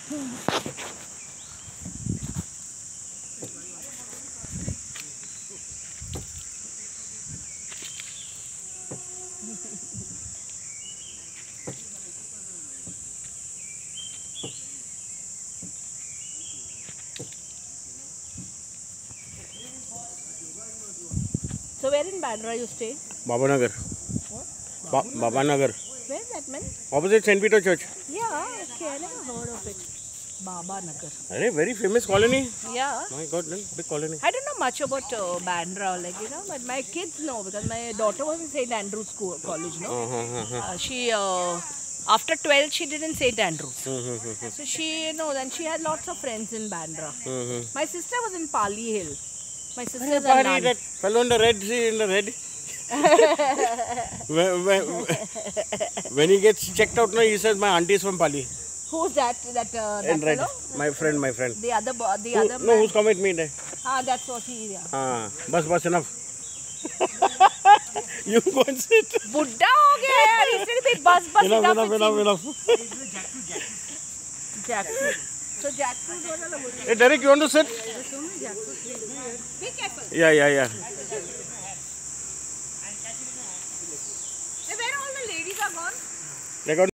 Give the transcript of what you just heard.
So where in Bandra you stay? Babanagar. What? Babanagar. Where is that man? Opposite St. Peter Church. Yeah, okay, I never heard of it. Baba Nagar. Very famous colony. Yeah. My God, big colony. I don't know much about Bandra, like, you know, but my kids know because my daughter was in St. Andrews School, College, no? She, after 12, she did in St. Andrews. So she, you know, then she had lots of friends in Bandra. My sister was in Pali Hill. My sister is a nun. That fellow in the red, see, in the red. When he gets checked out, no, he says, my auntie is from Pali. Who's that? That fellow? My friend. The other man. No, who's come with me there? Ah, that's what he is. Yeah. Bus enough. You go and sit. Buddha ho gaya yaar. He said big bus Enough. Jackfruit. So jackfruit was a Hey Derek, you want to sit? Be careful. Yeah. Hey, where all the ladies are gone? They got